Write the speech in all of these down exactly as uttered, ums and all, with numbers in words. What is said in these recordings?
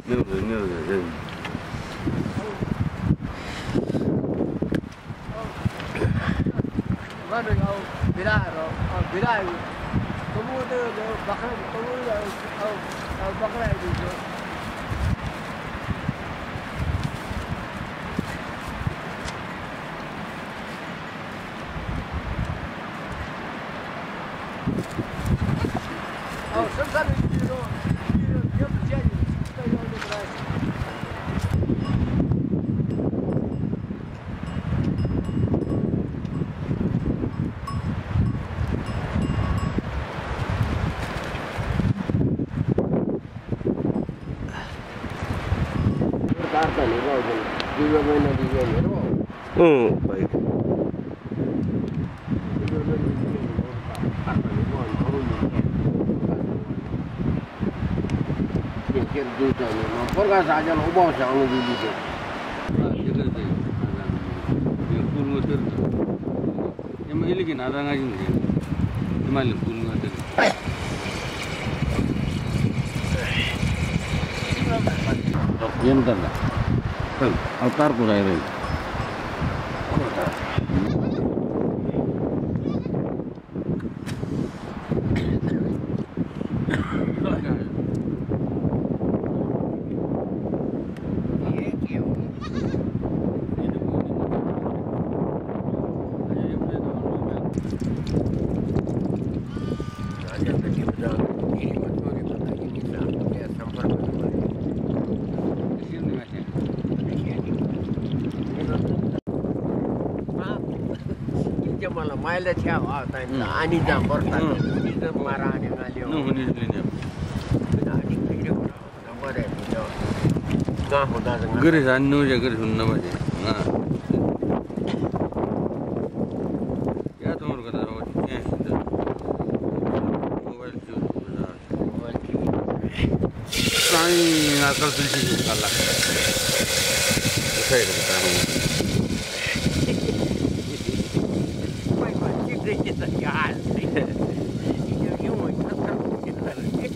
No, no, no. Mana kau bila kau bila kamu tu bakal kamu kau kau bakal itu. Oh, sometimes you know you you have to change. Stay on the grass. Hmm, baik. Porga saja lo bawa jangan dulu deh. Ya puluh ter. Yang ini lagi nara ngaji ni. Cuma puluh ter. Yang ter dah. Tuh, altar kurang ini. Malah malah siapa? Tapi ani jam berkat. Ini tu marah ni ngalio. No, ini ini. Ani kiri orang. Nampak deh. Nggak hoda dengan. Geris anu je geris hunna baje. Nah. Ya tu orang kata awak eh. Mobile tu. Mobile tu. Sai nakal pilih kalah. Saya kata tahu. Kita jalan. Ini yang mau kita kita lagi.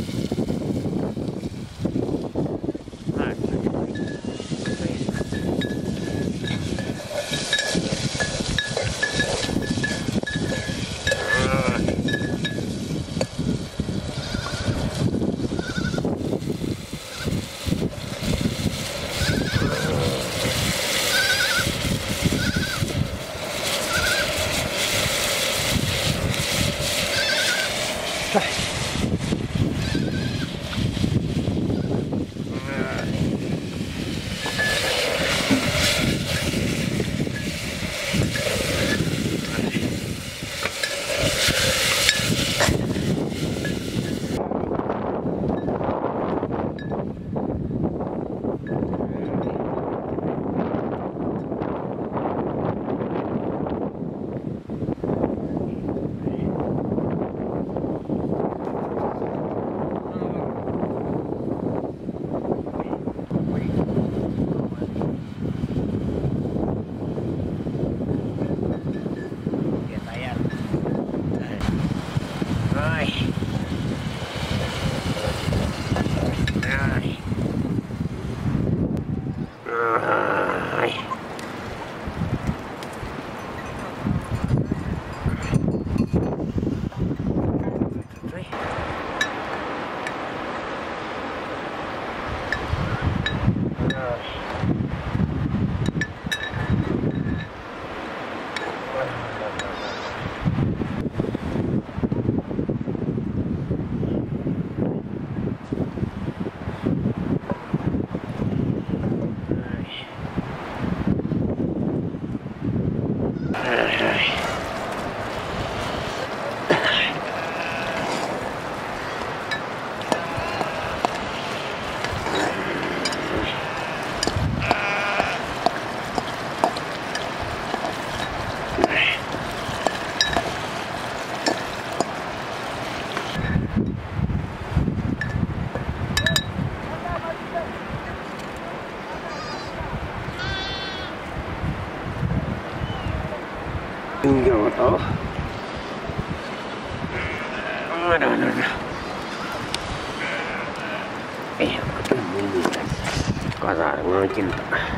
Tinggal tahu. Aduh, aduh, aduh. Eh, ini kasar ngajin.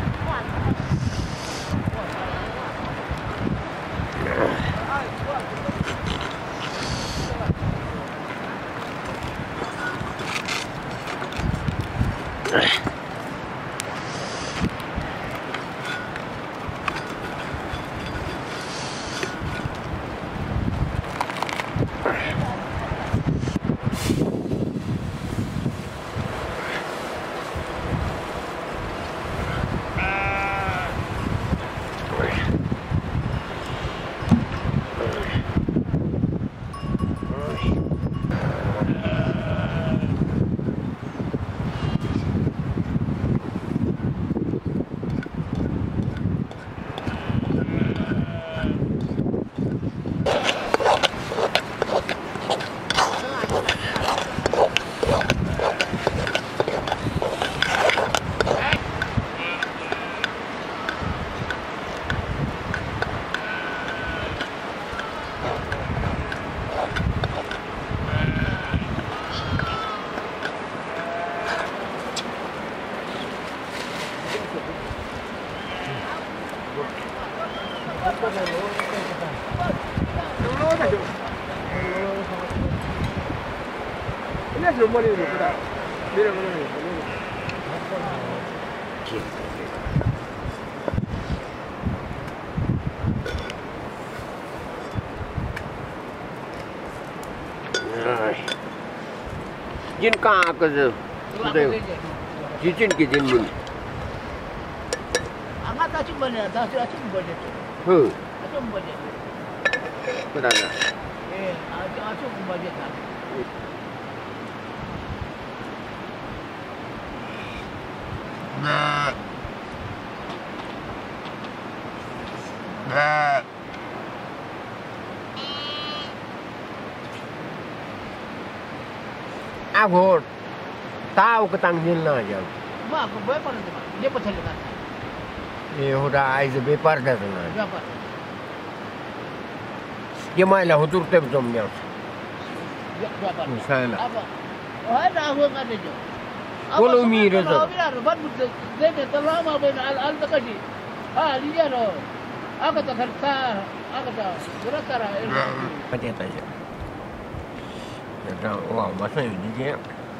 Jin kah ke tu? Jin ke jin mun. Angkat tak cuma ni, tak cuma cuma ni. Huh. Cuma ni. Betul tak? Eh, cuma cuma ni tak. Nah. Nah. Aku tahu ketanggilan aja. Mak aku berapa ni tu? Dia pasal ni. Ini sudah ais bepar dah tu. Berapa? Dia malah hutur teb jomnya. Berapa? Misalnya. Apa? Oh, ada aku kan itu. Kalau mira tu. Kalau mira, buat buat. Dia terlama ben al al takaji. Ah, dia lo. Aku tak kerja. Aku tak berat cara. Macam tu je. Dah, wah, masa ini dia.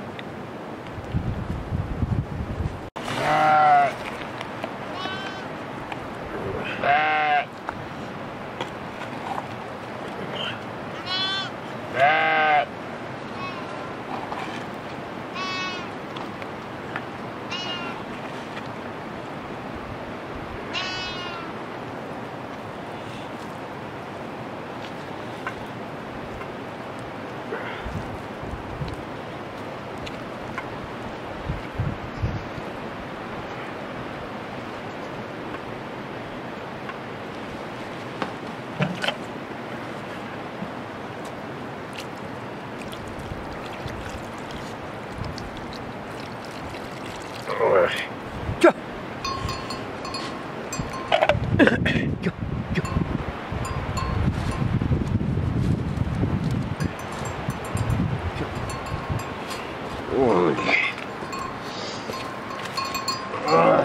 Cuk. Cuk, cuk. Cuk. Oi. Oi.